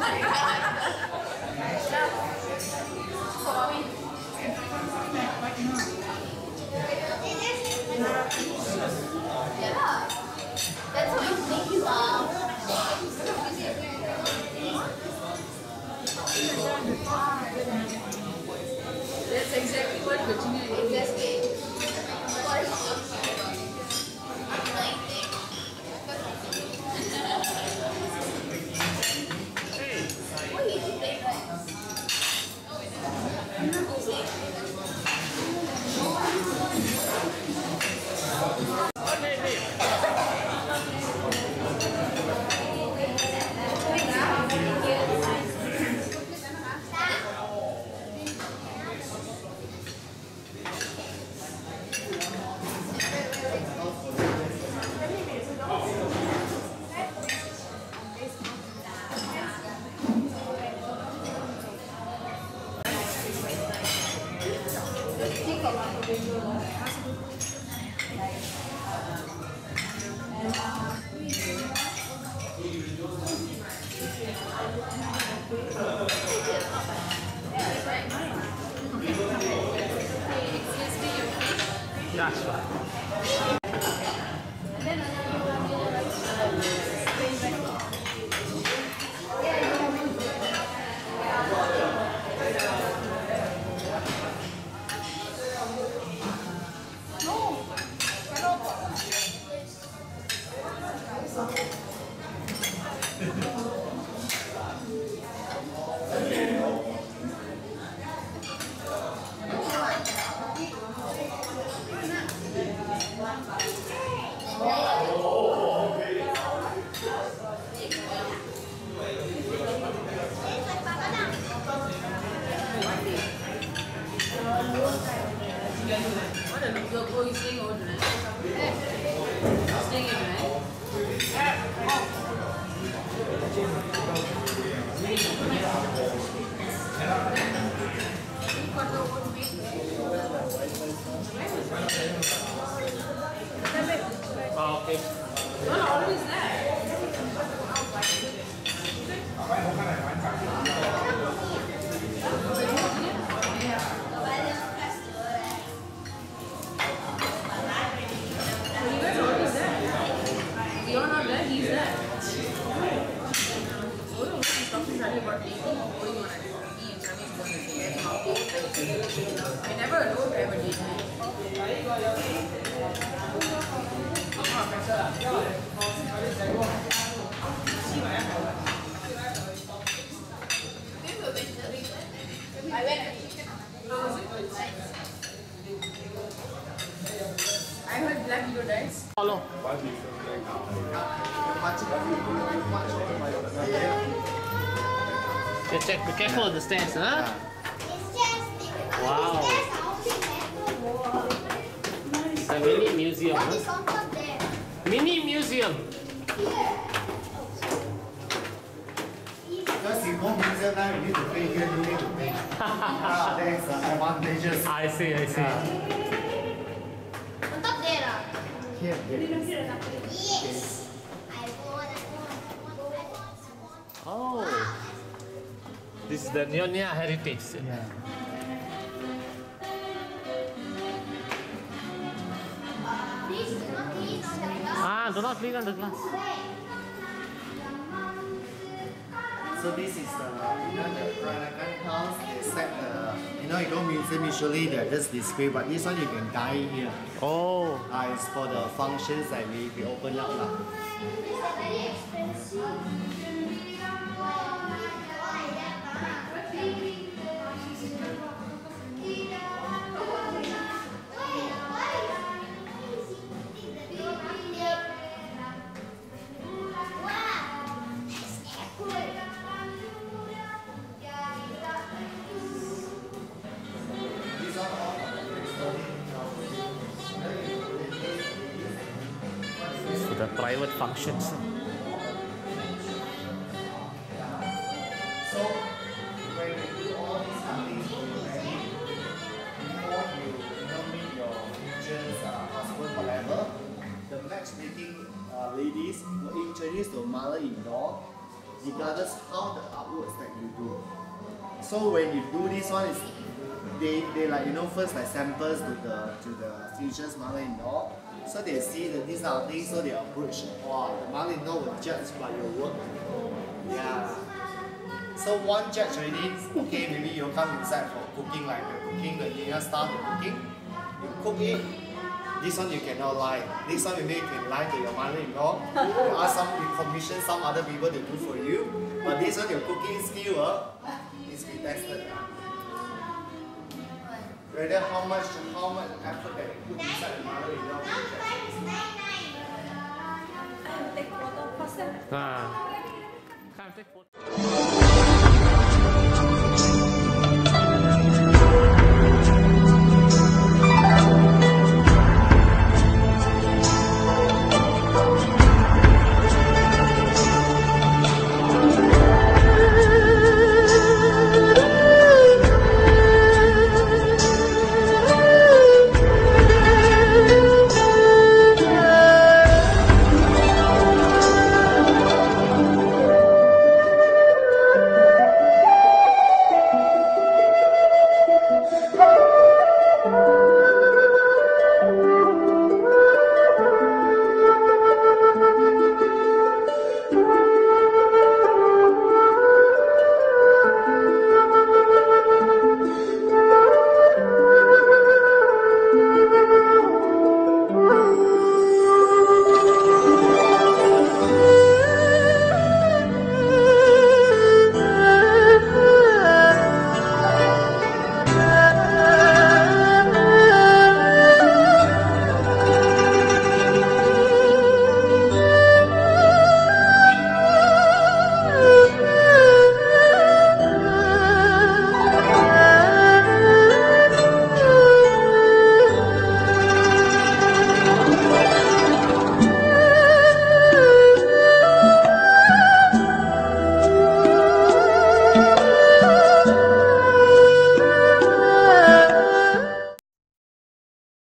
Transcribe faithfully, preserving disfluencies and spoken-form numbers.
Yeah, that's what you think you are. That's exactly what Eugenie is. Exactly. That's right. What a look, oh, he's staying over tonight. He's staying here tonight. Oh, okay. No, no, always there. You're not there, he's there. Oh no, he's talking to about dating. Going on at he and Sunny is going to say, I never know driver dating. I went. I heard Black Widow dies. Follow. Yeah, check. Be careful of the stairs, huh? Wow. It's a mini museum. Huh? Mini museum. Because you go museum now, you need to pay here, you need to pay. Ah, that's the advantages. I see, I see. On top there. Here, here. Yes. I want. Oh. This is the Nyonya heritage. Yeah. Please do not clean on the glass. Ah, do not clean on the glass. So this is the, you know, the Peranakan house. They set the, you know, you go museum usually they're just display, but this one you can dine here. Oh. Uh, it's for the functions that we, we open up lah. These are very expensive. For the private functions. So when you do all these things for your wedding, before you, you know, meet your future uh, husband, whatever, the matchmaking uh, ladies will introduce the mother-in-law regardless how the artworks that you do. So when you do this one, is they, they like you know first like samples to the to the future mother-in-law. So they see that these are things, so they approach. Wow, the mother-in-law will judge by your work. Yeah. So one judge already, okay, maybe you come inside for cooking, like the cooking, the dinner start the cooking. You cook it. This one you cannot lie. This one maybe you can lie to your mother-in-law. You ask some, you commission some other people to do for you. But this one, your cooking skill uh, is be tested. Whether how much, how much effort that you put inside the mother-in-law. Take photo first. Ah. Can't take photo.